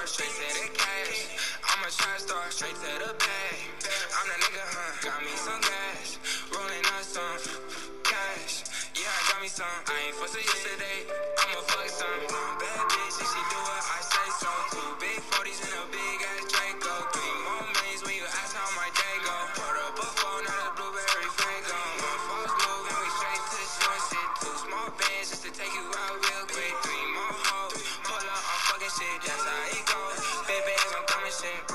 straight to the cash. I'm a trap star, straight to the bag. I'm the nigga, got me some gas, rolling up some cash. Yeah, I got me some. I ain't fussing yesterday, I'ma fuck some. Bad bitch, if she do it, I say so. 2 big 40s and a big ass Draco. 3 more millions when you ask how my day go. Put up a phone, not a blueberry Fago. One false move and we straight to the short shit. 2 small bands just to take you out real quick. 3 more hoes, pull up, I'm fucking shit, that's how it goes. Big bags, I'm coming shit.